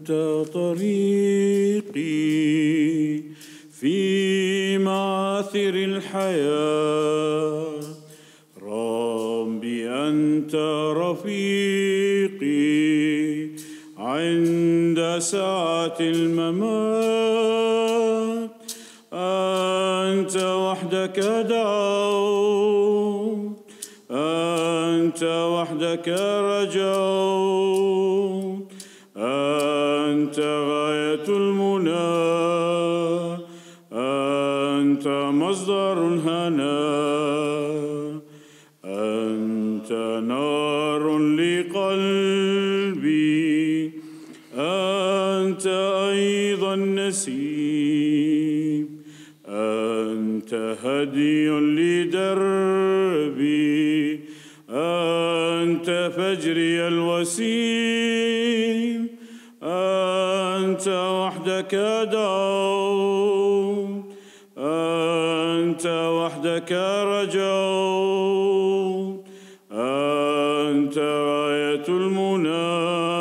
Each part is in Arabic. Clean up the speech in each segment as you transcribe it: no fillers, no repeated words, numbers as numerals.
أنت طريقي في معاثر الحياة، ربي أنت رفيقي عند ساعة الممات. أنت وحدك دعوت، أنت وحدك رجوت، أنت غاية المنى، أنت مصدر الهنا، أنت نار لقلبي، أنت أيضا نسيم، أنت هدي لدربي، أنت فجري الوسيم، أنت وحدك دعوت، أنت وحدك رجوت، أنت غاية المنى،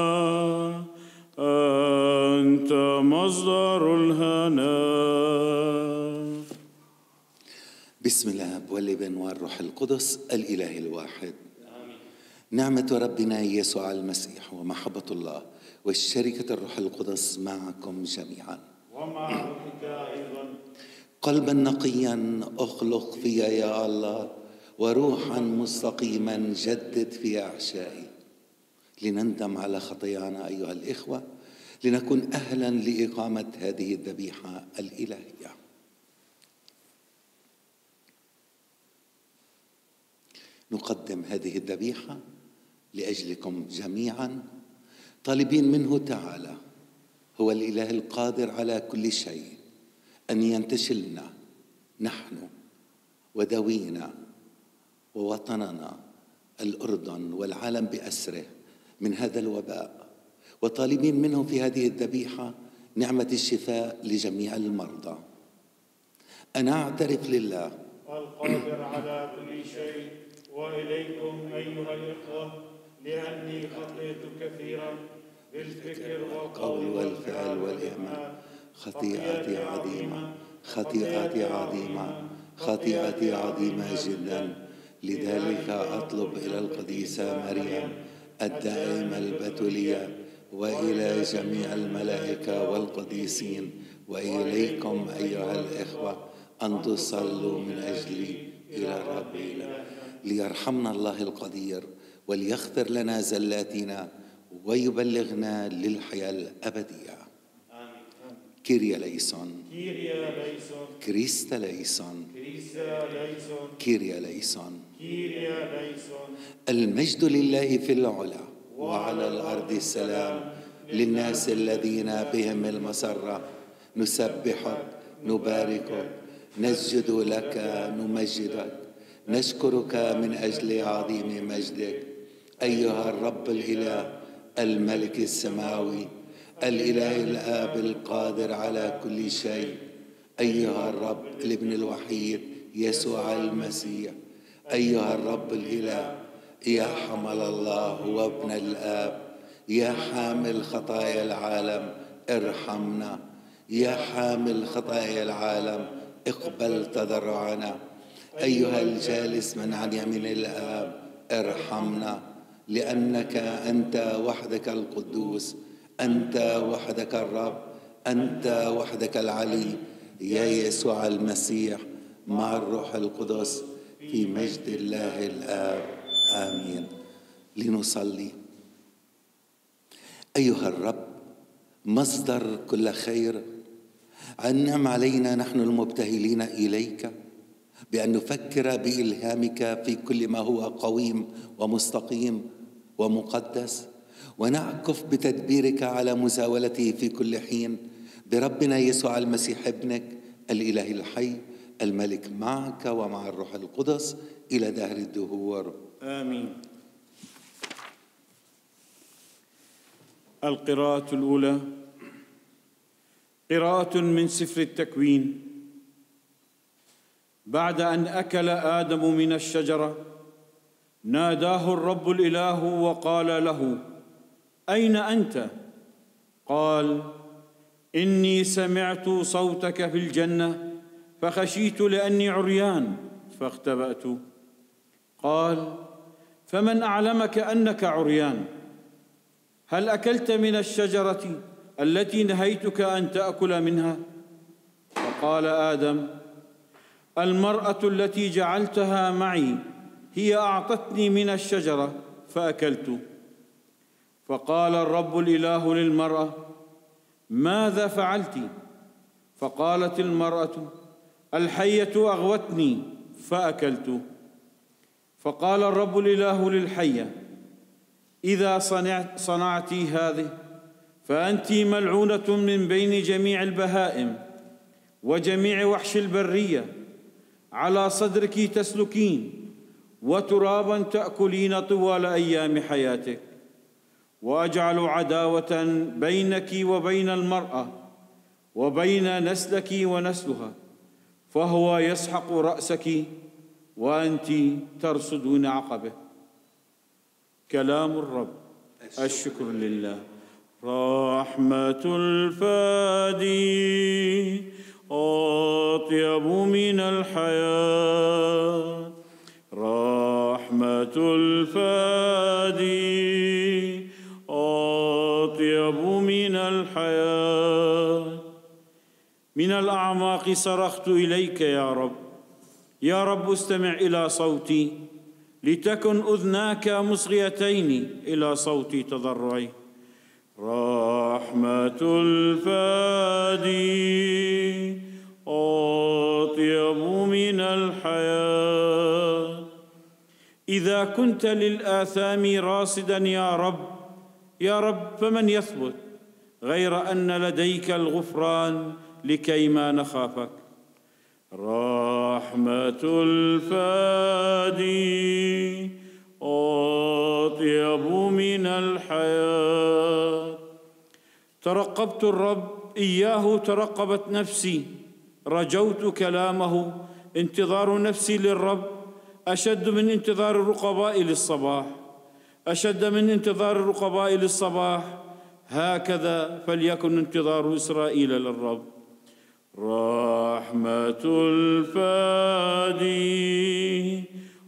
أنت مصدر الهنا. بسم الله والابن والروح القدس الإله الواحد. آمين. نعمة ربنا يسوع المسيح ومحبة الله والشركة الروح القدس معكم جميعا ومع روحك أيضا. قلبا نقيا اخلق في يا الله، وروحا مستقيما جدد في أحشائي، لنندم على خطايانا أيها الإخوة، لنكون أهلا لإقامة هذه الذبيحة الإلهية. نقدم هذه الذبيحة لأجلكم جميعا، طالبين منه تعالى هو الإله القادر على كل شيء أن ينتشلنا نحن وذوينا ووطننا الأردن والعالم بأسره من هذا الوباء، وطالبين منه في هذه الذبيحة نعمة الشفاء لجميع المرضى. أنا أعترف لله القادر على كل شيء وإليكم أيها الإخوة، لأني خطيت كثيرا بالفكر والقول والفعل والإهمال، خطيئتي عظيمة، خطيئتي عظيمة، خطيئتي عظيمة جدا. لذلك أطلب إلى القديسة مريم الدائمة البتولية، وإلى جميع الملائكة والقديسين، وإليكم أيها الإخوة، أن تصلوا من أجلي إلى ربنا. ليرحمنا الله القدير وليغفر لنا زلاتنا ويبلغنا للحياة الأبدية. آمين. كيريا ليسون، كيريا ليسون، كريستا ليسون، كريستا ليسون، كيريا ليسون، كيريا ليسون. المجد لله في العلا، وعلى الأرض السلام للناس الذين بهم المسرة. نسبحك، نباركك، نسجد لك، نمجدك، نشكرك من أجل عظيم مجدك أيها الرب الإله الملك السماوي، الإله الآب القادر على كل شيء، أيها الرب الابن الوحيد يسوع المسيح، أيها الرب الإله يا حمل الله وابن الآب، يا حامل خطايا العالم ارحمنا، يا حامل خطايا العالم اقبل تضرعنا، أيها الجالس من عن يمين الآب ارحمنا، لأنك أنت وحدك القدوس، أنت وحدك الرب، أنت وحدك العلي يا يسوع المسيح مع الروح القدس في مجد الله الآب. آمين. لنصلي. أيها الرب مصدر كل خير، أنعم علينا نحن المبتهلين إليك بأن نفكر بإلهامك في كل ما هو قويم ومستقيم ومقدس، ونعكف بتدبيرك على مزاولته في كل حين بربنا يسوع المسيح ابنك الإله الحي الملك معك ومع الروح القدس إلى دهر الدهور. آمين. القراءة الأولى قراءة من سفر التكوين. بعد أن أكل آدم من الشجرة ناداه الرب الإله وقال له: أين أنت؟ قال: إني سمعت صوتك في الجنة فخشيت لأني عريان فاختبأت. قال: فمن أعلمك أنك عريان؟ هل أكلت من الشجرة التي نهيتك أن تأكل منها؟ فقال آدم: المرأة التي جعلتها معي هي أعطتني من الشجرة فأكلت. فقال الرب الإله للمرأة: ماذا فعلت؟ فقالت المرأة: الحية أغوتني فأكلت. فقال الرب الإله للحية: إذا صنعت هذه فأنت ملعونة من بين جميع البهائم وجميع وحش البرية، على صدرك تسلكين وترابا تأكلين طوال أيام حياتك. وأجعل عداوة بينك وبين المرأة وبين نسلك ونسلها، فهو يسحق رأسك وأنت ترصدين عقبه. كلام الرب. الشكر لله. رحمة الفادي أطيب من الحياة، رحمة الفادي أطيب من الحياة. من الأعماق صرخت إليك يا رب، يا رب استمع إلى صوتي، لتكن أذناك مصغيتين إلى صوت تضرعي. رحمة الفادي أطيب من الحياة. إذا كنت للآثام راصدا يا رب، يا رب فمن يثبت غير أن لديك الغفران لكي ما نخافك. رحمة الفادي أطيب من الحياة. ترقبت الرب، إياه ترقبت نفسي، رجوت كلامه. انتظار نفسي للرب أشد من انتظار الرقباء للصباح، أشد من انتظار الرقباء للصباح. هكذا فليكن انتظار إسرائيل للرب. رحمة الفادي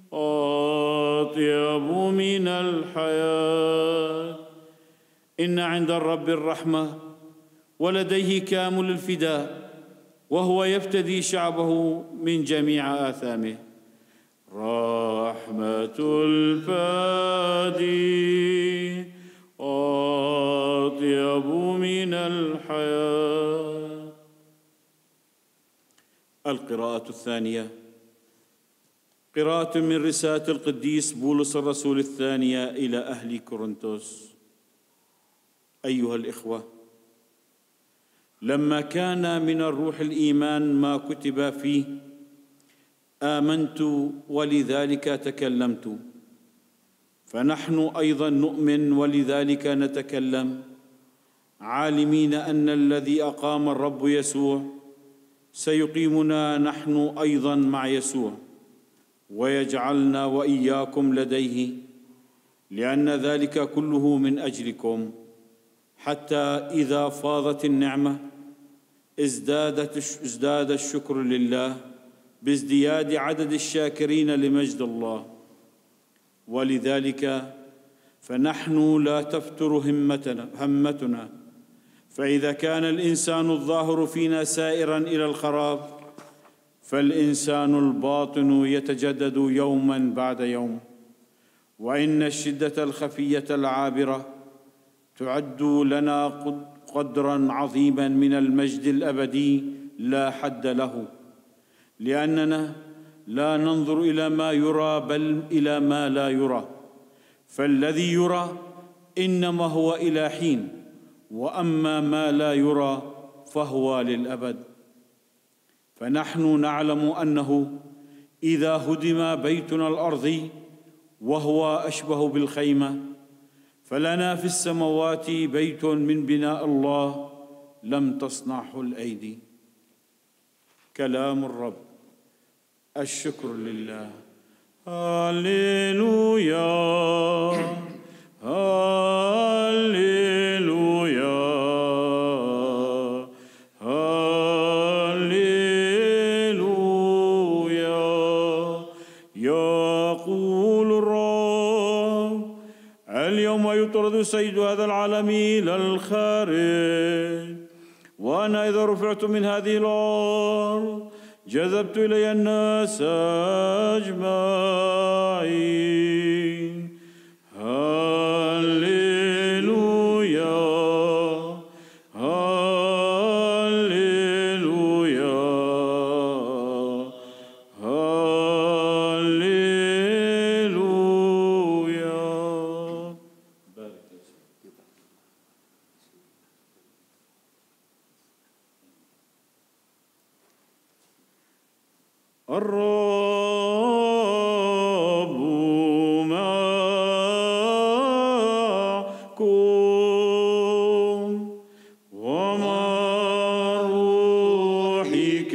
أطيب من الحياة. إن عند الرب الرحمة ولديه كامل الفداء، وهو يفتدي شعبه من جميع آثامه. رحمة الفادي أطيب من الحياة. القراءة الثانية، قراءة من رسالة القديس بولس الرسول الثانية إلى أهل كورنثوس. أيها الإخوة، لما كان من الروح الإيمان ما كتب فيه آمنت ولذلك تكلمت، فنحن أيضا نؤمن ولذلك نتكلم، عالمين أن الذي أقام الرب يسوع سيقيمنا نحن أيضا مع يسوع ويجعلنا وإياكم لديه، لأن ذلك كله من أجلكم، حتى إذا فاضت النعمة ازداد الشكر لله بازدياد عدد الشاكرين لمجد الله. ولذلك فنحن لا تفتر همتنا، فإذا كان الإنسان الظاهر فينا سائراً إلى الخراب، فالإنسان الباطن يتجدد يوماً بعد يوم. وإن الشدة الخفية العابرة تعد لنا قدراً عظيماً من المجد الأبدي لا حد له، لأننا لا ننظر إلى ما يرى بل إلى ما لا يرى، فالذي يرى إنما هو إلى حين، وأما ما لا يرى فهو للأبد. فنحن نعلم أنه إذا هدم بيتنا الأرضي وهو أشبه بالخيمة، فلنا في السماوات بيت من بناء الله لم تصنعه الأيدي. كلام الرب. الشكر لله. هللويا هللويا يوم يطرد سيد هذا العالم إلى الخارج، وأنا إذا رفعت من هذه الأرض جذبت إلي الناس أجمعين. هللويا هللويا هللويا. الرب معكم ومع روحك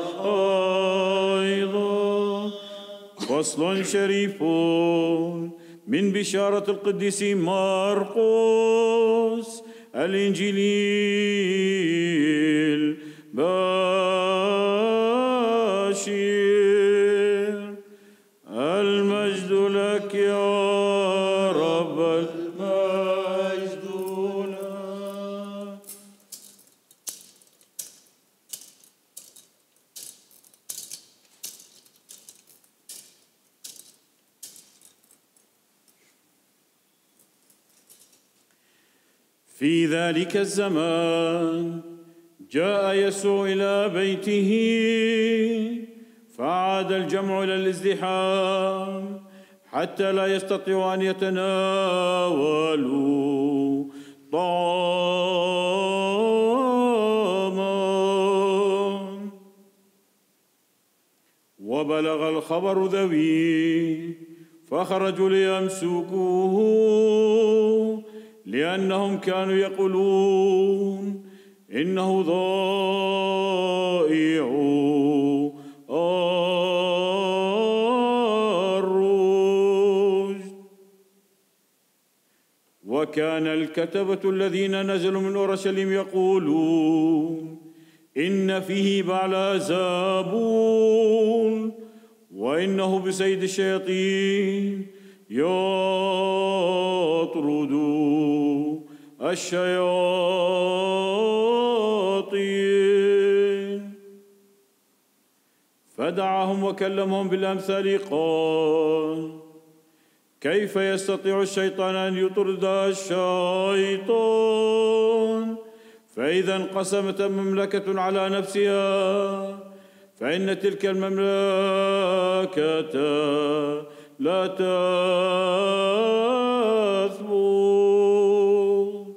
أيضا. فصل شريف من بشارة القديس مرقس الإنجيل بشير. المجد لك يا رب، المجد لك. في ذلك الزمان جاء يسوع إلى بيته، فعاد الجمع إلى الازدحام حتى لا يستطيعوا أن يتناولوا طعاما. وبلغ الخبر ذوي فخرجوا ليمسكوه، لأنهم كانوا يقولون إنه ضائع الرشد. وكان الكتبة الذين نزلوا من أورشليم يقولون إن فيه بعلزبول، وإنه بسيد الشياطين يطرد الشياطين. فدعاهم وكلمهم بالأمثال قال: كيف يستطيع الشيطان أن يطرد الشيطان؟ فإذا انقسمت مملكة على نفسها فإن تلك المملكة لا تثبت.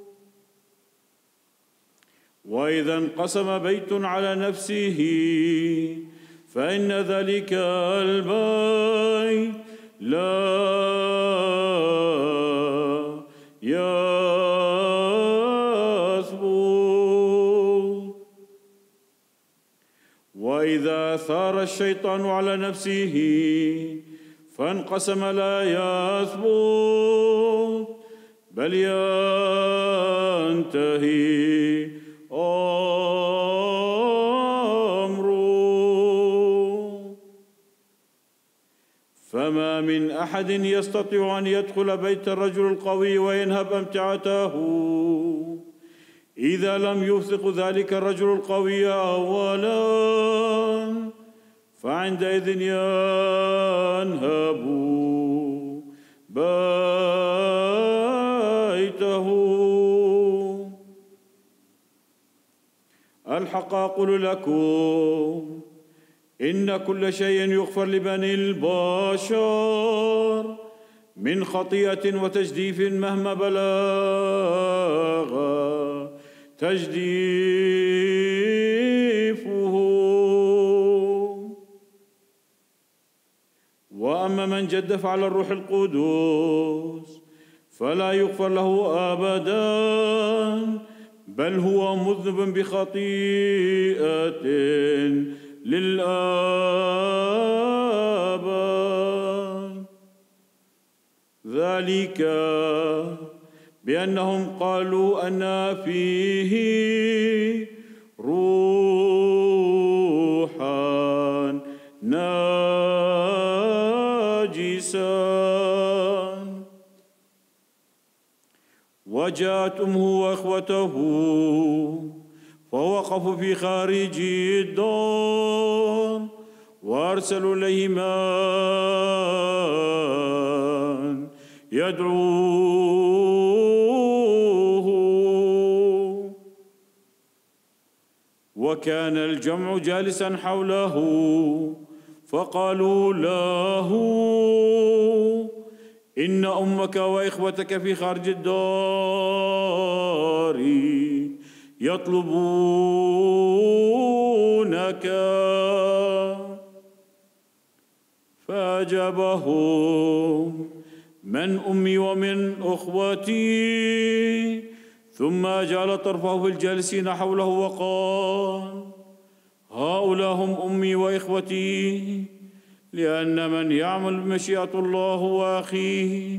وإذا انقسم بيت على نفسه فإن ذلك البيت لا يثبت. وإذا ثار الشيطان على نفسه فانقسم لا يثبت، بل ينتهي أمره. فما من أحد يستطيع أن يدخل بيت الرجل القوي وينهب أمتعته إذا لم يوثق ذلك الرجل القوي أولا، فعندئذ ينهب بيته. الحق أقول لكم إن كل شيء يغفر لبني البشر من خطيئة وتجديف مهما بلغ تجديفه. وأما من جدف على الروح القدس فلا يغفر له أبدا، بل هو مذنب بخطيئة للأبد. ذلك بأنهم قالوا أن فيه روحا ناجسا. وجاءت أمه وإخوته فوقفوا في خارج الدار وأرسلوا إليه من يدعوه، وكان الجمع جالسا حوله فقالوا له: إن أمك وإخوتك في خارج الدار يطلبونك. فأجابهم: من أمي ومن أخوتي؟ ثم جعل طرفه في الجالسين حوله وقال: هؤلاء هم أمي وإخوتي، لأن من يعمل بمشيئة الله وأخيه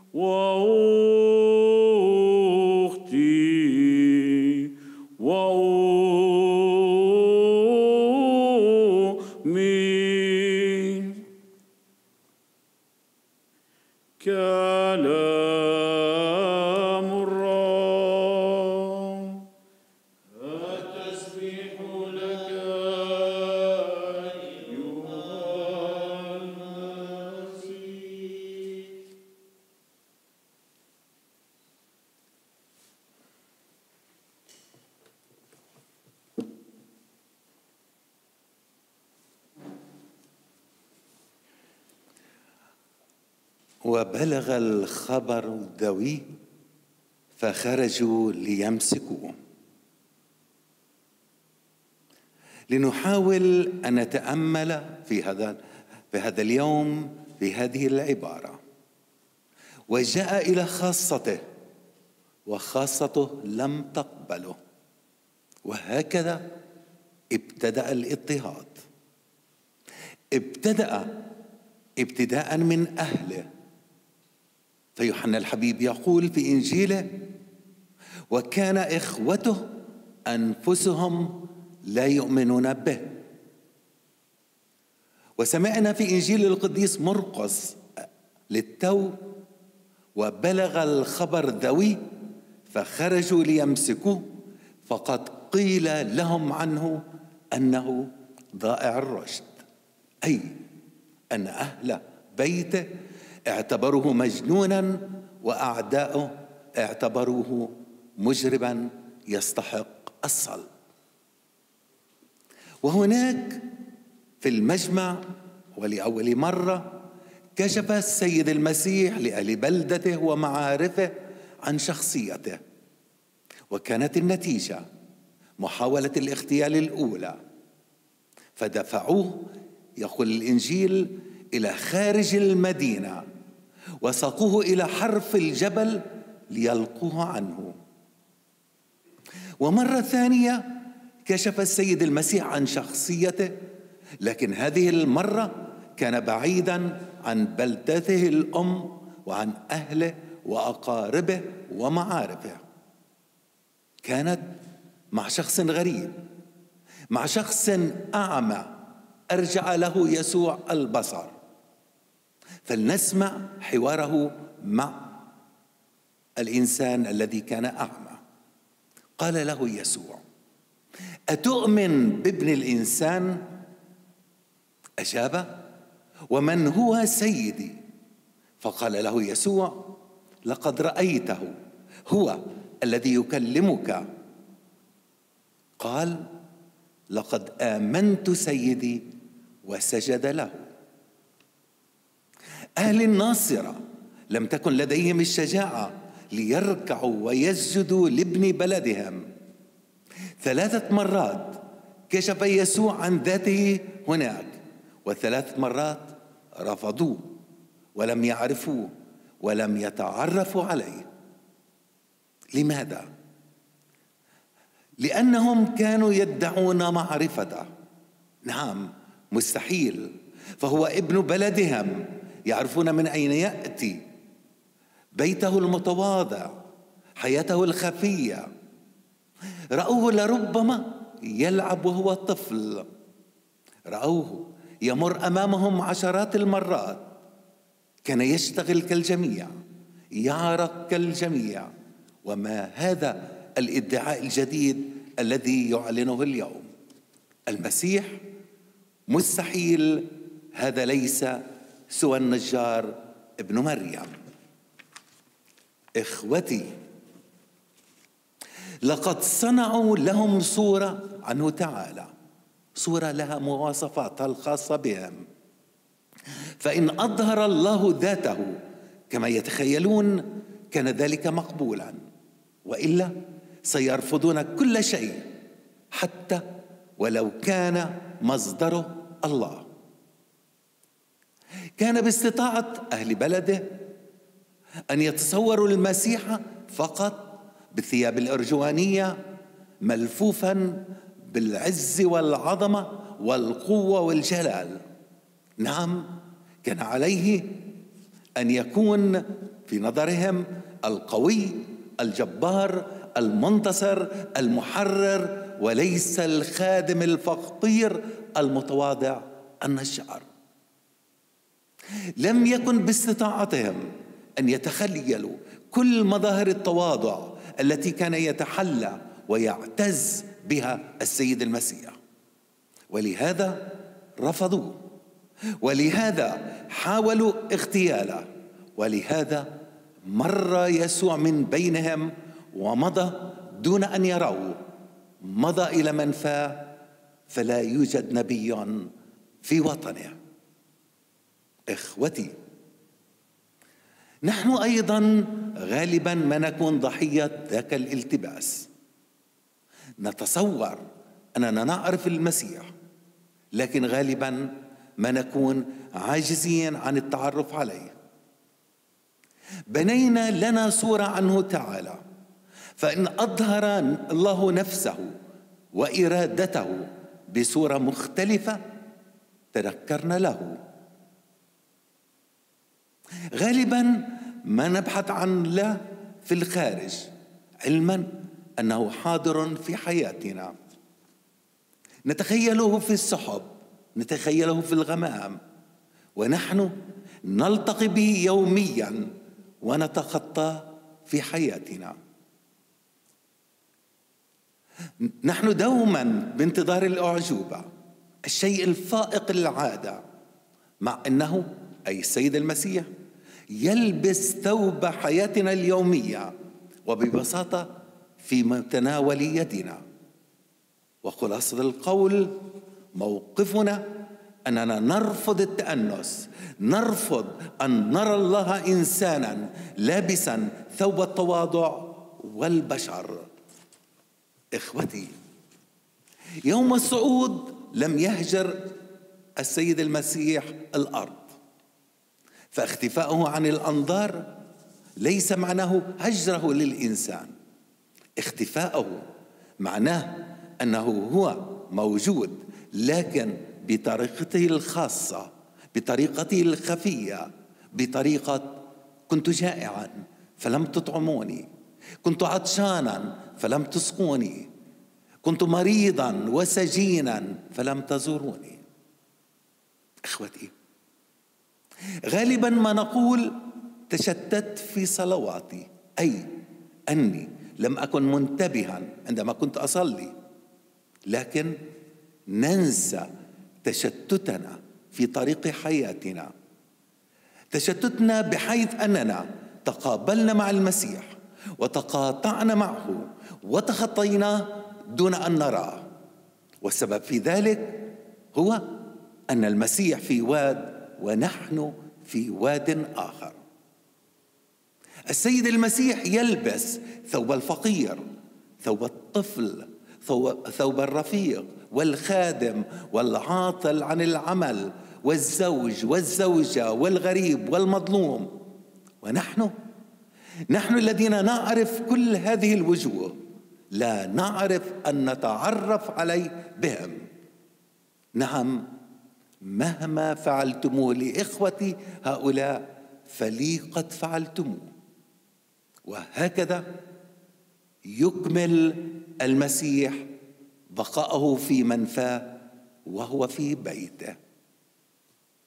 وأختي وأمي. كلام الرب. التسبيح لك أيها المسيح. وبلغ الخبر الذوي فخرجوا ليمسكوه. لنحاول أن نتأمل في هذا اليوم في هذه العبارة: وجاء إلى خاصته وخاصته لم تقبله. وهكذا ابتدأ الاضطهاد، ابتداء من أهله. فيوحنا الحبيب يقول في إنجيله: وكان إخوته أنفسهم لا يؤمنون به. وسمعنا في إنجيل القديس مرقس للتو: وبلغ الخبر ذوي فخرجوا ليمسكوه فقد قيل لهم عنه أنه ضائع الرشد، أي أن أهل بيته اعتبروه مجنونا وأعداؤه اعتبروه مجرما يستحق الصلب. وهناك في المجمع ولأول مرة كشف السيد المسيح لأهل بلدته ومعارفه عن شخصيته، وكانت النتيجة محاولة الاغتيال الأولى، فدفعوه يقول الإنجيل إلى خارج المدينة وساقوه إلى حرف الجبل ليلقوه عنه. ومرة ثانية كشف السيد المسيح عن شخصيته، لكن هذه المرة كان بعيدا عن بلدته الأم وعن أهله وأقاربه ومعارفه. كانت مع شخص غريب، مع شخص أعمى أرجع له يسوع البصر. فلنسمع حواره مع الإنسان الذي كان أعمى. قال له يسوع: أتؤمن بابن الإنسان؟ أجاب: ومن هو سيدي؟ فقال له يسوع: لقد رأيته، هو الذي يكلمك. قال: لقد آمنت سيدي، وسجد له. أهل الناصرة لم تكن لديهم الشجاعة ليركعوا ويسجدوا لابن بلدهم. 3 مرات كشف يسوع عن ذاته هناك، و3 مرات رفضوه ولم يعرفوه ولم يتعرفوا عليه. لماذا؟ لأنهم كانوا يدعون معرفته. نعم، مستحيل، فهو ابن بلدهم، يعرفون من أين يأتي، بيته المتواضع، حياته الخفية. رأوه لربما يلعب وهو طفل، رأوه يمر أمامهم عشرات المرات، كان يشتغل كالجميع، يعرق كالجميع، وما هذا الادعاء الجديد الذي يعلنه اليوم؟ المسيح مستحيل، هذا ليس سوى النجار ابن مريم. إخوتي، لقد صنعوا لهم صورة عنه تعالى، صورة لها مواصفاتها الخاصة بهم، فإن أظهر الله ذاته كما يتخيلون كان ذلك مقبولا، وإلا سيرفضون كل شيء حتى ولو كان مصدره الله. كان باستطاعة أهل بلده أن يتصوروا المسيح فقط بالثياب الأرجوانية، ملفوفا بالعز والعظمة والقوة والجلال. نعم، كان عليه أن يكون في نظرهم القوي الجبار المنتصر المحرر، وليس الخادم الفقير المتواضع النجار. لم يكن باستطاعتهم أن يتخيلوا كل مظاهر التواضع التي كان يتحلى ويعتز بها السيد المسيح، ولهذا رفضوه، ولهذا حاولوا اغتياله، ولهذا مر يسوع من بينهم ومضى دون أن يروه، مضى إلى منفاه، فلا يوجد نبي في وطنه. إخوتي، نحن أيضا غالبا ما نكون ضحية ذاك الالتباس. نتصور أننا نعرف المسيح، لكن غالبا ما نكون عاجزين عن التعرف عليه. بنينا لنا صورة عنه تعالى، فإن أظهر الله نفسه وإرادته بصورة مختلفة تنكرنا له. غالبا ما نبحث عن الله في الخارج، علما أنه حاضر في حياتنا. نتخيله في السحب، نتخيله في الغمام، ونحن نلتقي به يوميا ونتخطى في حياتنا. نحن دوما بانتظار الأعجوبة، الشيء الفائق للعادة، مع أنه أي السيد المسيح يلبس ثوب حياتنا اليومية وببساطة في متناول يدنا. وخلاصة القول، موقفنا أننا نرفض التأنس، نرفض أن نرى الله إنسانا لابسا ثوب التواضع والبشر. إخوتي، يوم الصعود لم يهجر السيد المسيح الأرض، فاختفاؤه عن الأنظار ليس معناه هجره للإنسان. اختفاؤه معناه أنه هو موجود، لكن بطريقته الخاصة، بطريقته الخفية، بطريقة: كنت جائعا فلم تطعموني، كنت عطشانا فلم تسقوني، كنت مريضا وسجينا فلم تزوروني. إخوتي، غالبا ما نقول تشتت في صلواتي، أي أني لم أكن منتبها عندما كنت أصلي، لكن ننسى تشتتنا في طريق حياتنا، تشتتنا بحيث أننا تقابلنا مع المسيح وتقاطعنا معه وتخطيناه دون أن نراه. والسبب في ذلك هو أن المسيح في واد ونحن في واد آخر. السيد المسيح يلبس ثوب الفقير، ثوب الطفل، ثوب الرفيق والخادم والعاطل عن العمل والزوج والزوجة والغريب والمظلوم. ونحن الذين نعرف كل هذه الوجوه لا نعرف أن نتعرف عليه بهم. نعم، مهما فعلتموه لإخوتي هؤلاء فلي قد فعلتموه. وهكذا يكمل المسيح بقاءه في منفاه وهو في بيته.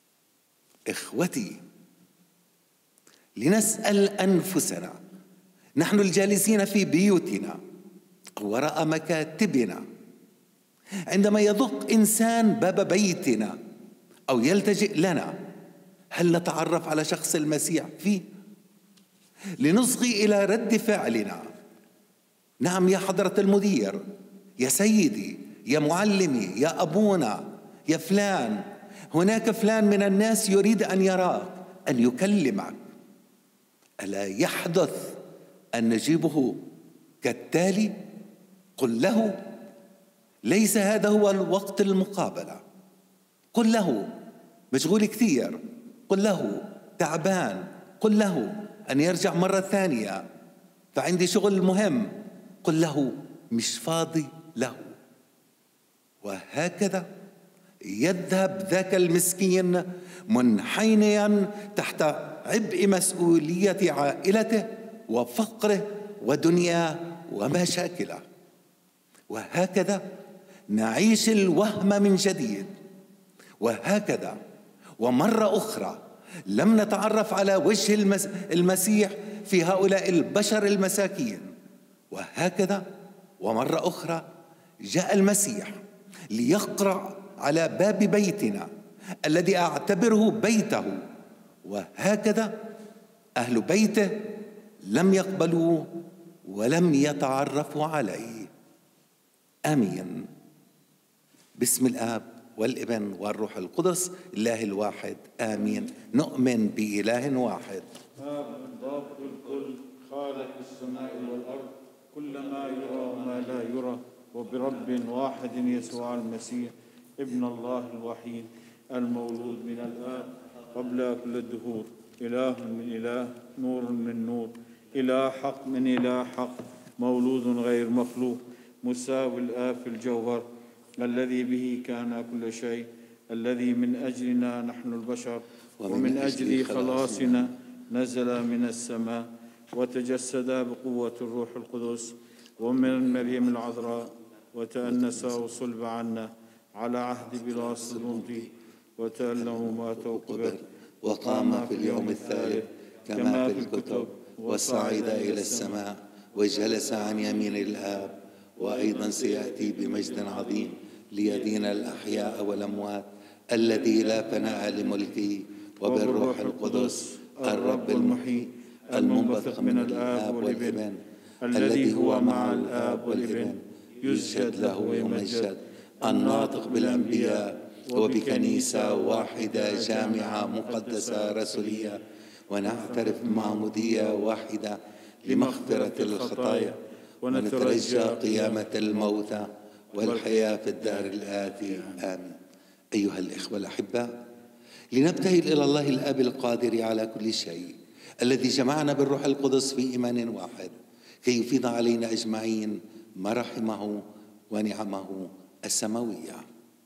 إخوتي، لنسأل أنفسنا نحن الجالسين في بيوتنا وراء مكاتبنا، عندما يدق إنسان باب بيتنا أو يلتجئ لنا، هل نتعرف على شخص المسيح فيه لنصغي إلى رد فعلنا؟ نعم يا حضرة المدير، يا سيدي، يا معلمي، يا أبونا، يا فلان، هناك فلان من الناس يريد أن يراك، أن يكلمك. ألا يحدث أن نجيبه كالتالي؟ قل له ليس هذا هو الوقت المقابلة، قل له مشغول كثير، قل له تعبان، قل له أن يرجع مرة ثانية فعندي شغل مهم، قل له مش فاضي له. وهكذا يذهب ذاك المسكين منحنيا تحت عبء مسؤولية عائلته وفقره ودنياه ومشاكله. وهكذا نعيش الوهم من جديد. وهكذا ومرة أخرى لم نتعرف على وجه المسيح في هؤلاء البشر المساكين. وهكذا ومرة أخرى جاء المسيح ليقرع على باب بيتنا الذي أعتبره بيته، وهكذا أهل بيته لم يقبلوه ولم يتعرفوا عليه. آمين. باسم الآب والابن والروح القدس الله الواحد، آمين. نؤمن بإله واحد، آب ضابط الكل، خالق السماء والأرض، كل ما يرى وما لا يرى، وبرب واحد يسوع المسيح ابن الله الوحيد المولود من الآب قبل كل الدهور، إله من إله، نور من نور، إله حق من إله حق، مولود غير مخلوق، مساوي الآب في الجوهر، الذي به كان كل شيء، الذي من أجلنا نحن البشر ومن أجل خلاصنا نزل من السماء وتجسد بقوة الروح القدس ومن مريم العذراء وتأنس وصلب عنا على عهد بلاس البنطي وتألم مات وقبر وقام في اليوم الثالث كما في الكتب، وصعد إلى السماء وجلس عن يمين الآب، وأيضا سيأتي بمجد عظيم ليدين الأحياء والأموات، الذي لا فناء لملكه، وبالروح القدس الرب المحيي المنبثق من الآب والابن، الذي هو مع الآب والابن، يسجد له ويمجد، الناطق بالأنبياء وبكنيسة واحدة جامعة مقدسة رسولية، ونعترف معمودية واحدة لمغفرة الخطايا، ونترجى قيامة الموتى والحياة في الدهر الآتي، آمين. أيها الإخوة الأحباء، لنبتهل إلى الله الآب القادر على كل شيء، الذي جمعنا بالروح القدس في إيمان واحد، كي يفيض علينا أجمعين مراحمه ونعمه السماوية.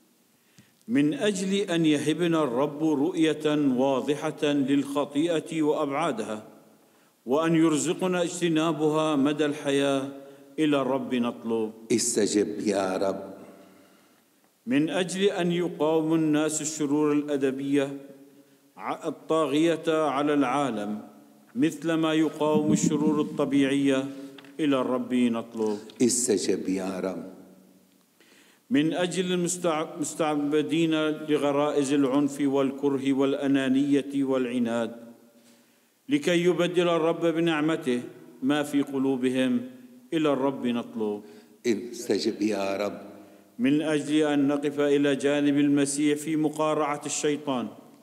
من أجل أن يهبنا الرب رؤية واضحة للخطيئة وأبعادها، وأن يرزقنا اجتنابها مدى الحياة، إلى الرب نطلب. استجب يا رب. من أجل أن يقاوم الناس الشرور الأدبية الطاغية على العالم مثل ما يقاوم الشرور الطبيعية، إلى الرب نطلب. استجب يا رب. من أجل المستعبدين لغرائز العنف والكره والأنانية والعناد، لكي يبدل الرب بنعمته ما في قلوبهم، إلى الرب نطلب. استجب يا رب. من أجل أن نقف إلى جانب المسيح في مقارعة الشيطان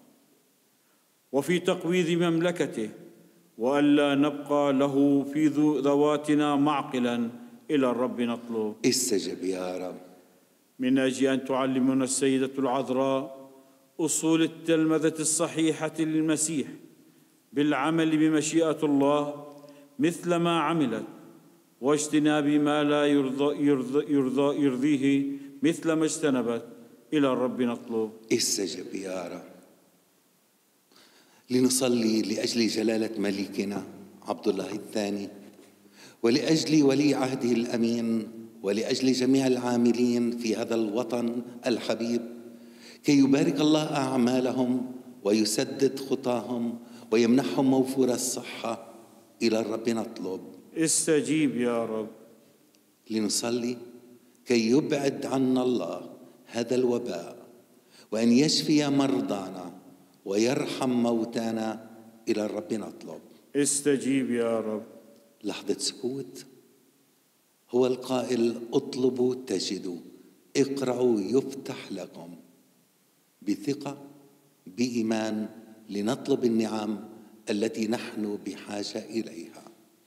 وفي تقويض مملكته، وألا نبقى له في ذواتنا معقلا، إلى الرب نطلب. استجب يا رب. من أجل أن تعلمنا السيدة العذراء أصول التلمذة الصحيحة للمسيح بالعمل بمشيئة الله مثل ما عملت، واجتناب ما لا يرضيه مثل ما اجتنبت، إلى الرب نطلب. استجب يا رب. لنصلي لأجل جلالة ملكنا عبد الله الثاني، ولأجل ولي عهده الأمين، ولأجل جميع العاملين في هذا الوطن الحبيب، كي يبارك الله أعمالهم ويسدد خطاهم ويمنحهم موفور الصحة، إلى الرب نطلب. استجيب يا رب. لنصلي كي يبعد عنا الله هذا الوباء، وأن يشفي مرضانا ويرحم موتانا. إلى الرب نطلب. استجيب يا رب. لحظة سكوت. هو القائل: اطلبوا تجدوا، اقرعوا يفتح لكم. بثقة بإيمان لنطلب النعم التي نحن بحاجة إليها.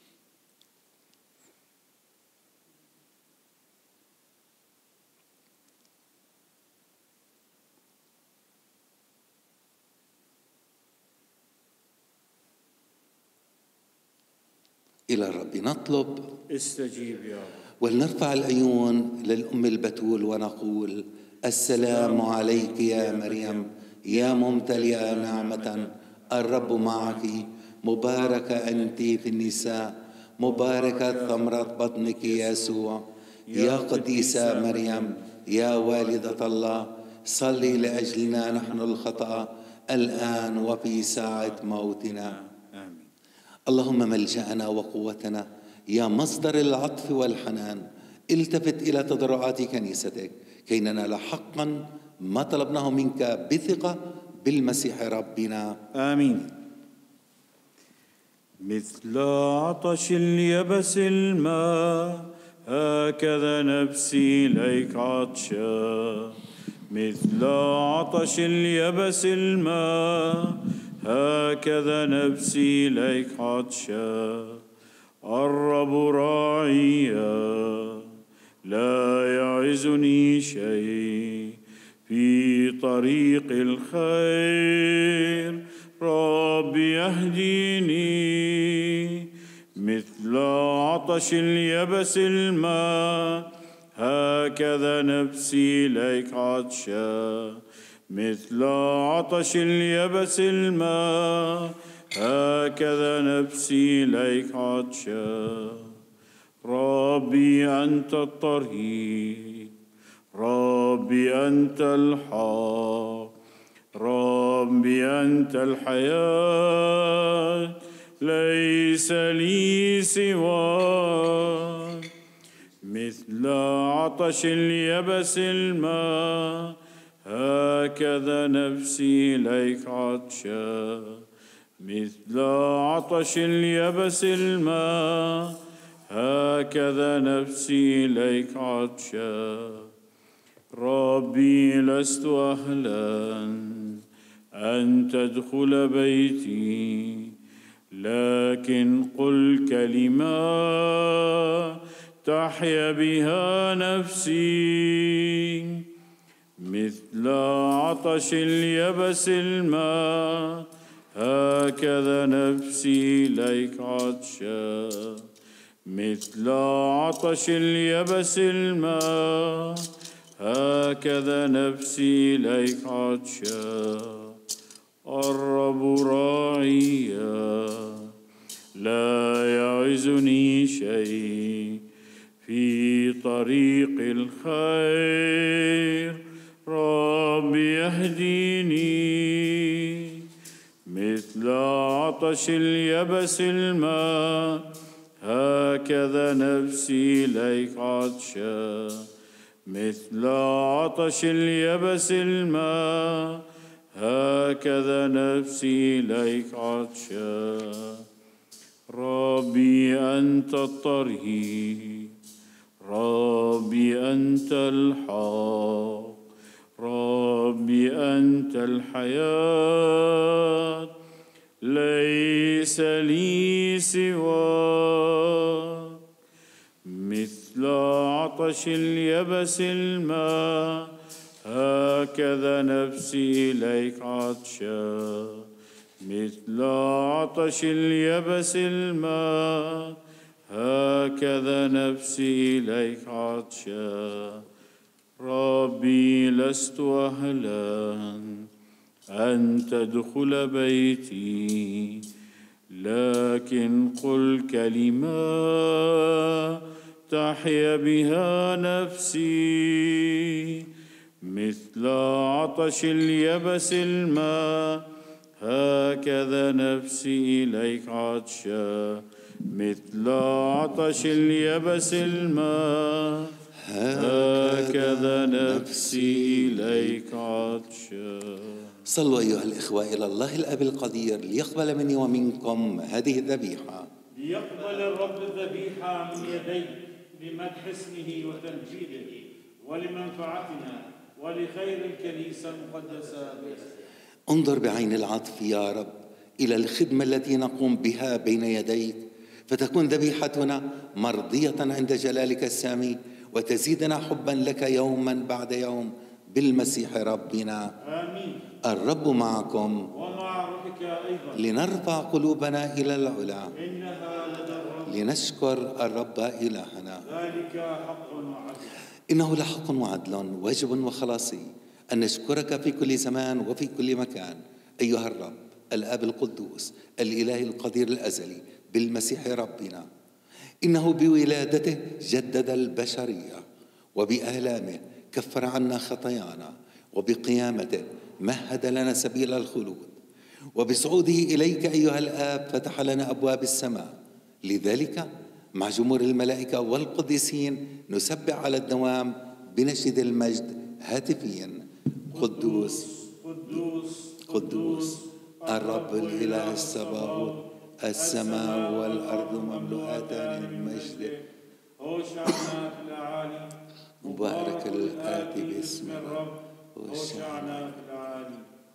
إلى الرب نطلب. استجيب يا رب. ولنرفع العيون للأم البتول ونقول: السلام عليك يا مريم، يا ممتلئة نعمة، الرب معك، مباركة أنت في النساء، مباركة ثمرة بطنك يسوع. يا قديسة مريم، يا والدة الله، صلي لأجلنا نحن الخطأ الآن وفي ساعة موتنا. آمين. اللهم ملجأنا وقوتنا، يا مصدر العطف والحنان، التفت إلى تضرعات كنيستك كي ننال حقا ما طلبناه منك بثقة بالمسيح ربنا. آمين. مثل عطش اليبس الماء، هكذا نفسي إليك عطشا. مثل عطش اليبس الماء، هكذا نفسي إليك عطشا. الرب راعيا، لا يعزني شيء. في طريق الخير ربي يهديني. مثل عطش اليبس الماء، هكذا نفسي إليك عطشا. مثل عطش اليبس الماء، هكذا نفسي إليك عطشا. ربي أنت الطريق، ربي أنت الحق، ربي أنت الحياة، ليس لي سواك. مثل عطش اليبس الماء، هكذا نفسي إليك عطشا. مثل عطش اليبس الماء، هكذا نفسي إليك عطشا. ربي لست أهلا أن تدخل بيتي، لكن قل كلمة تحيا بها نفسي. مثل عطش اليبس الماء، هكذا نفسي إليك عطشا. مثل عطش اليبس الماء، هكذا نفسي إليك عطشا. الرب راعيا، لا يعزني شيء. في طريق الخير ربي يهديني. مثل عطش اليبس الماء، هكذا نفسي إليك عطشا. مثل عطش اليبس الماء، هكذا نفسي إليك عطشا. ربي أنت الطريق، ربي أنت الحق، ربي أنت الحياة، ليس لي سواك. مثل عطش اليبس الماء، هكذا نفسي إليك عطشا. مثل عطش اليبس الماء، هكذا نفسي إليك عطشا. ربي لست أهلا أن تدخل بيتي، لكن قل كلمة تحيا بها نفسي. مثل عطش اليبس الماء، هكذا نفسي إليك عطشا. مثل عطش اليبس الماء، هكذا نفسي إليك عطشا. صلوا أيها الإخوة إلى الله الأب القدير ليقبل مني ومنكم هذه الذبيحة. ليقبل الرب الذبيحة من يديك لمدح اسمه وتمجيده ولمنفعتنا ولخير الكنيسة المقدسة باسمه. انظر بعين العطف يا رب إلى الخدمة التي نقوم بها بين يديك، فتكون ذبيحتنا مرضية عند جلالك السامي، وتزيدنا حبا لك يوما بعد يوم بالمسيح ربنا. آمين. الرب معكم ومع روحك أيضا. لنرفع قلوبنا إلى العلا، إنها لدى الرب. لنشكر الرب إلهنا. ذلك حق وعدل. إنه لحق وعدل واجب وخلاصي أن نشكرك في كل زمان وفي كل مكان أيها الرب الآب القدوس الإله القدير الأزلي بالمسيح ربنا. إنه بولادته جدد البشرية، وبآلامه كفر عنا خطايانا، وبقيامته مهد لنا سبيل الخلود، وبصعوده إليك أيها الآب فتح لنا أبواب السماء. لذلك مع جمهور الملائكة والقديسين نسبح على الدوام بنشيد المجد هاتفيا: قدوس قدوس قدوس الرب الإله السباوت، السماء والأرض مملوءتان من مجده. هوشعنا في الأعالي. مبارك الآتي باسم الرب. هوشعنا في الأعالي.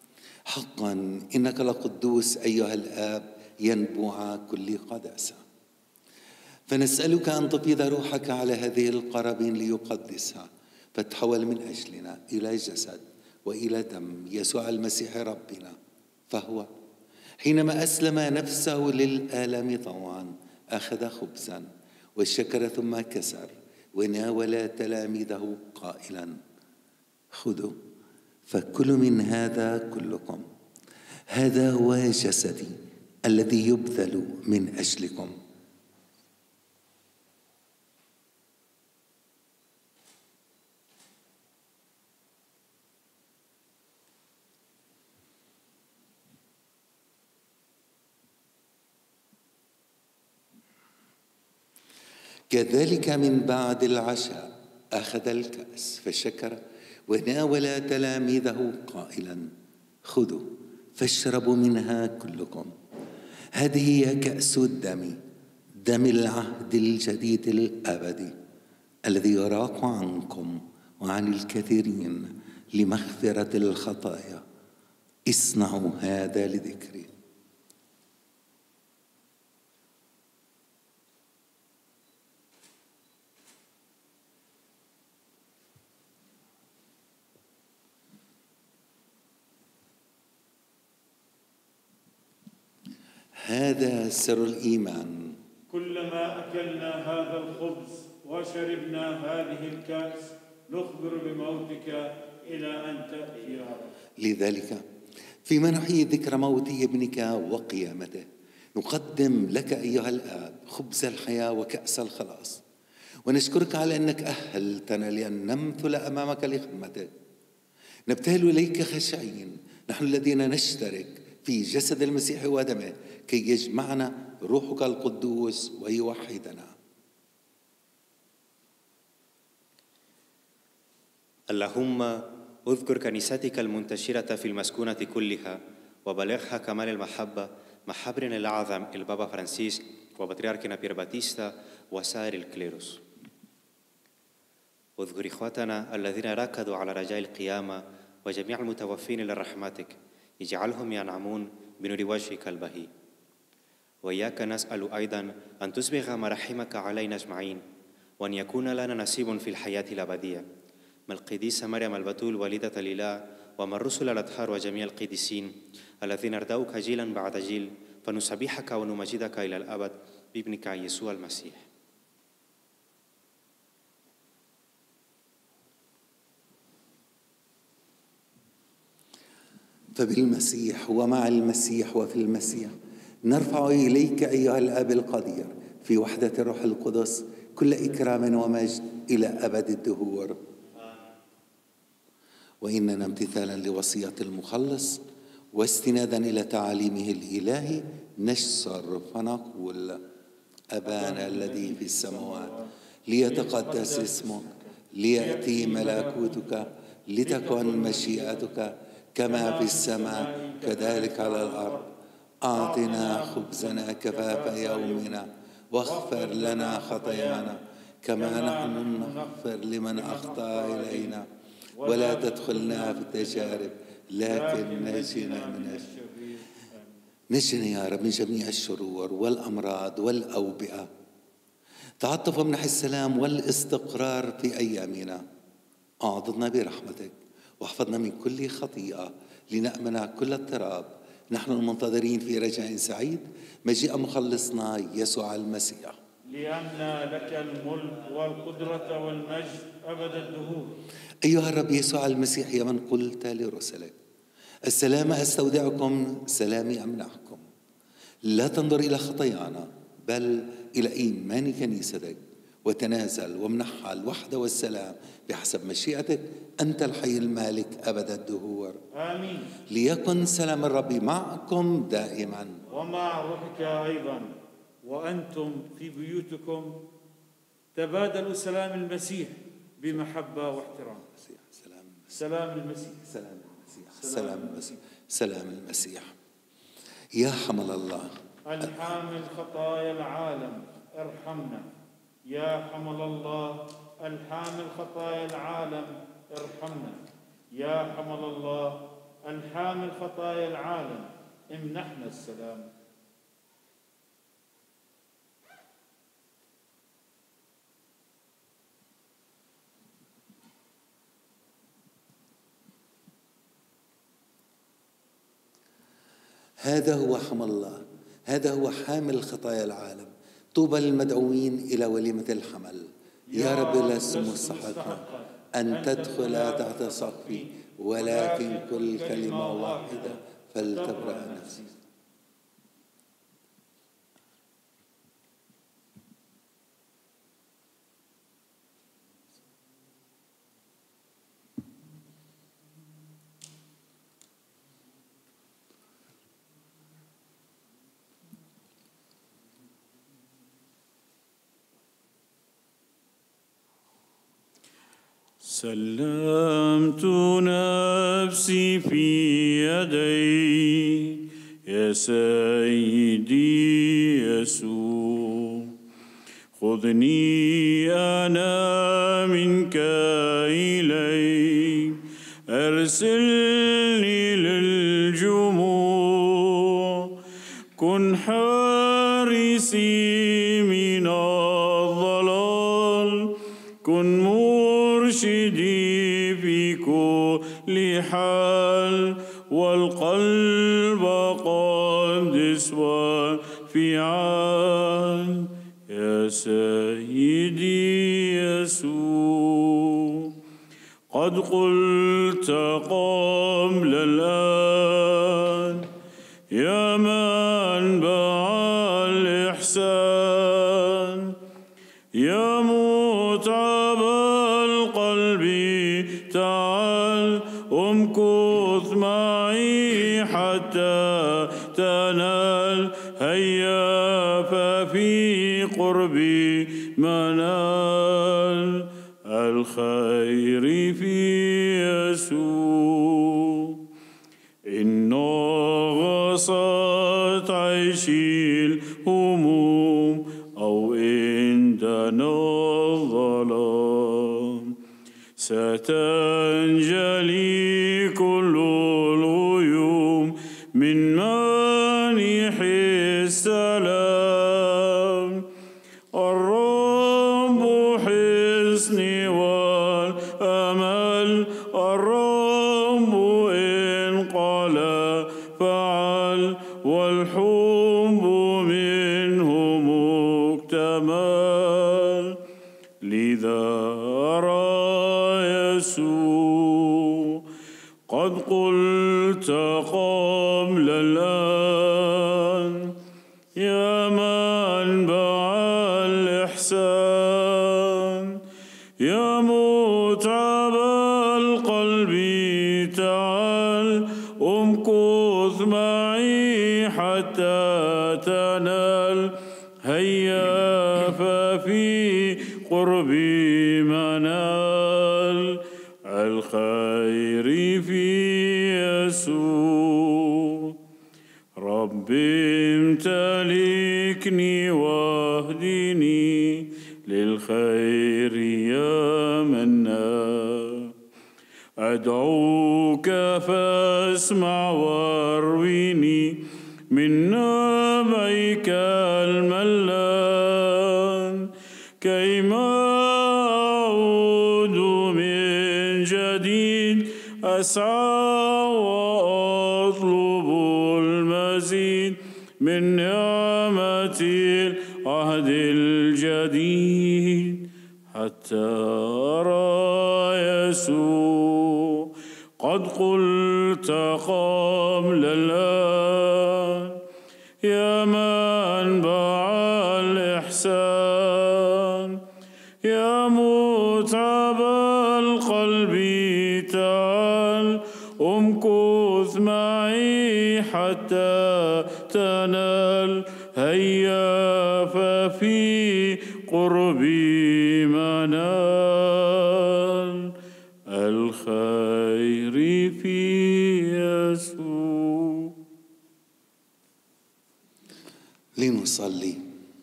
حقا إنك لقدوس أيها الآب ينبوع كل قداسة. فنسألك أن تفيض روحك على هذه القرابين ليقدسها، فتحول من أجلنا إلى جسد وإلى دم يسوع المسيح ربنا. فهو حينما أسلم نفسه للآلام طوعا أخذ خبزا وشكر ثم كسر وناول تلاميذه قائلا: خذوا فكلوا من هذا كلكم، هذا هو جسدي الذي يبذل من أجلكم. كذلك من بعد العشاء أخذ الكأس فشكر وناول تلاميذه قائلا: خذوا فاشربوا منها كلكم، هذه هي كأس الدم، دم العهد الجديد الأبدي الذي يراق عنكم وعن الكثيرين لمغفرة الخطايا. اصنعوا هذا لذكري. هذا سر الإيمان. كلما أكلنا هذا الخبز وشربنا هذه الكأس نخبر بموتك إلى أن تأتي يا رب. لذلك فيما نحيي ذكر موت ابنك وقيامته نقدم لك أيها الآب خبز الحياة وكأس الخلاص، ونشكرك على أنك أهلتنا لأن نمثل أمامك لخدمتك. نبتهل إليك خاشعين نحن الذين نشترك في جسد المسيح ودمه كي يجمعنا روحك القدوس ويوحدنا. اللهم اذكر كنيستك المنتشرة في المسكونة كلها وبلغها كمال المحبة مع حبرنا الأعظم البابا فرانسيس وبطريركنا بير باتيستا وسائر الكليروس. اذكر إخوتنا الذين ركضوا على رجاء القيامة وجميع المتوفين لرحمتك، اجعلهم ينعمون بنور وجهك البهي. وإياك نسأل أيضا أن تسبغ مراحمك علينا أجمعين، وأن يكون لنا نصيب في الحياة الأبدية مع القديسة مريم البتول والدة الإله، ومع الرسل الأطهار وجميع القديسين الذين ارتوك جيلا بعد جيل، فنسبحك ونمجدك إلى الأبد بابنك يسوع المسيح. فبالمسيح ومع المسيح وفي المسيح نرفع إليك أيها الآب القدير في وحدة الروح القدس كل إكرام ومجد إلى أبد الدهور. وإننا امتثالا لوصية المخلص واستنادا إلى تعاليمه الإلهي نشصر فنقول: أبانا الذي في السماوات، ليتقدس اسمك، ليأتي ملكوتك، لتكن مشيئتك كما في السماء كذلك على الأرض. أعطنا خبزنا كفاف يومنا، واغفر لنا خطايانا كما نحن نغفر لمن أخطأ إلينا، ولا تدخلنا في التجارب لكن نجنا من الشر. نجنا يا رب من جميع الشرور والأمراض والأوبئة. تعطف وامنح السلام والاستقرار في أيامنا. أعضدنا برحمتك واحفظنا من كل خطيئة، لنأمن كل اضطراب، نحن المنتظرين في رجاء سعيد مجيء مخلصنا يسوع المسيح. لأن لك الملك والقدرة والمجد أبد الدهور. أيها الرب يسوع المسيح، يا من قلت لرسلك: السلام أستودعكم، سلامي أمنحكم. لا تنظر إلى خطايانا بل إلى إيمان كنيستك، وتنازل وامنحها الوحدة والسلام بحسب مشيئتك، أنت الحي المالك أبد الدهور. آمين. ليكن سلام الرب معكم دائما ومع روحك أيضا. وأنتم في بيوتكم تبادلوا سلام المسيح بمحبة واحترام. سلام المسيح. سلام المسيح. سلام المسيح. سلام المسيح. يا حمل الله الحامل خطايا العالم ارحمنا. يا حمل الله الحامل خطايا العالم ارحمنا. يا حمل الله الحامل خطايا العالم امنحنا السلام. هذا هو حمل الله، هذا هو حامل خطايا العالم. طوبى للمدعوين إلى وليمة الحمل. يا رب لست مستحقا أن تدخل تحت سقفي، ولكن كل كلمة واحدة فلتبرأ نفسي. سلمت نفسي في يديك يا سيدي يسوع، خذني أنا منك إليك، أرسلني للجموع، كن حارسي من الضلال، كن مرشدي في كل حال، والقلب قدس وفعال يا سيدي يسوع. قد قلت قبل الآن يا منبع الإحسان، يا متعب القلب تعال امكث معي حتى تنال، هيا ففي قربي منال الخير في يسوع. إن غصت عيشي الهموم أو إن دنا الظلام، ستنجلي كل الغيوم من مانح السلام. الرب حصني والأمل، الرب إن قال فعل، والحب منه مكتمل. لذا أرى يسوع قد قلت قبل الآن يا منبع الإحسان، يا متعب القلب تعال امكث معي حتى تنال، هيا هيا ففي قربي منال الخير في يسوع. ربي امتلكني واهدني للخير يا منان. أدعوك فاسمع وارويني من نبيك الملان كيما أعود من جديد أسعى وأطلب المزيد من نعمة العهد الجديد حتى أرى يسوع. قد قلت قبل الآن يا منبع الإحسان يا متعب القلب تعال امكث معي حتى تنال. هيا ففي قربي منال الخير في يسوع. لنصلي.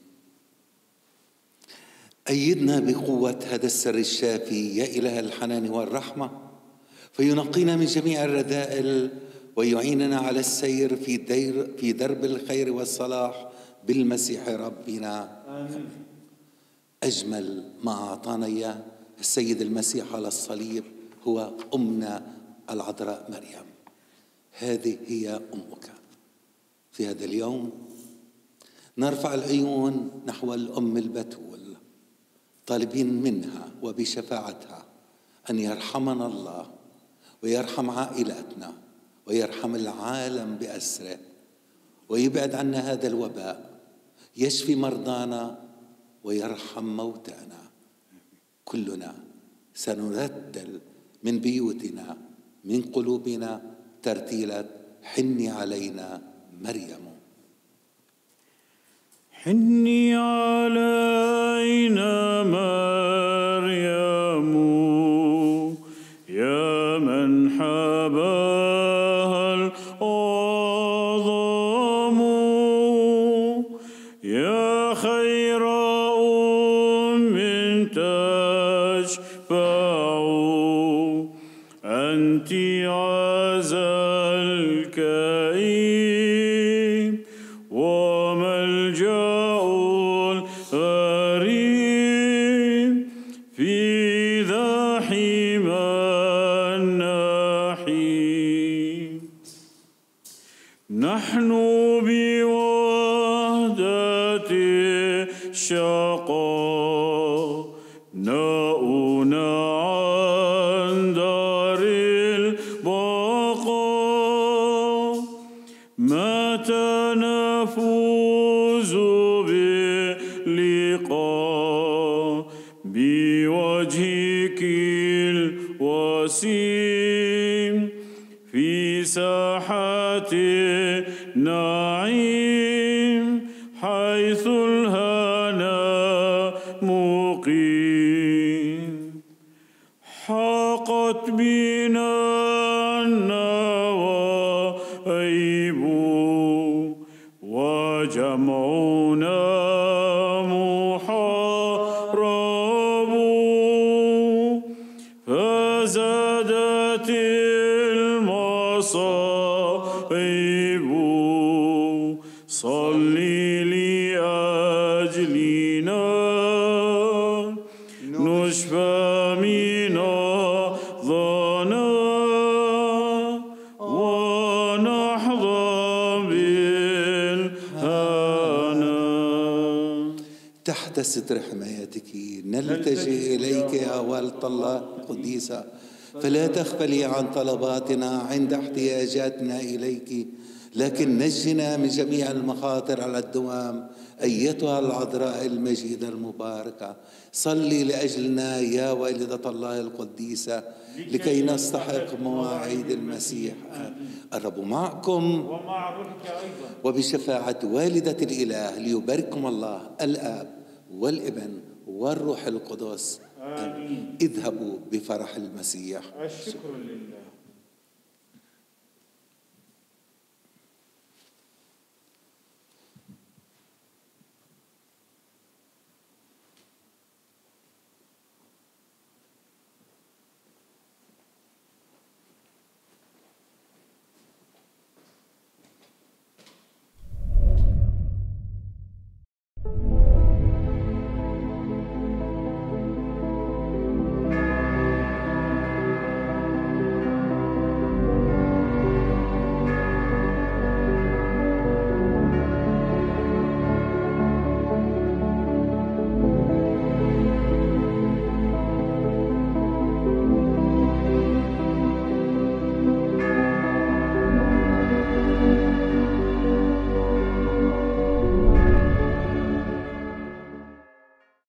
أيدنا بقوة هذا السر الشافي يا إله الحنان والرحمة، فينقينا من جميع الرذائل ويعيننا على السير في درب الخير والصلاح بالمسيح ربنا. آمين. أجمل ما أعطانا إياه السيد المسيح على الصليب هو أمنا العذراء مريم. هذه هي أمك. في هذا اليوم نرفع العيون نحو الأم البتول طالبين منها وبشفاعتها أن يرحمنا الله ويرحم عائلاتنا ويرحم العالم بأسره ويبعد عنا هذا الوباء، يشفي مرضانا ويرحم موتانا. كلنا سنرتل من بيوتنا من قلوبنا ترتيلة حني علينا مريم. حني علينا مريم يا من حباها الأعظم يا خير أم تشفع أنت عزا الكئيب وملجأ الغريب في ذا حمى النحيب. نحن بوحدة الشقاء ناؤنا عن دار البقاء متى نفوز باللقاء بوجهك الوسيم في ساحات النعيم حيث الهنا مقيم. حاقت بنا النوائب وجمعنا محارب فزادت المصائب. صلي لأجلنا نشفى من الظنا ونحظى بالهنا. تحت ستر حمايتك نلتجئ إليك يا والد الله القديسة، فلا تغفلي عن طلباتنا عند احتياجاتنا إليك، لكن نجنا من جميع المخاطر على الدوام أيتها العذراء المجيدة المباركة. صلي لأجلنا يا والدة الله القديسة لكي نستحق مواعيد المسيح. الرب معكم ومع روحك أيضا، وبشفاعة والدة الإله ليبارككم الله الآب والابن والروح القدس. آمين. اذهبوا بفرح المسيح. الشكر لله.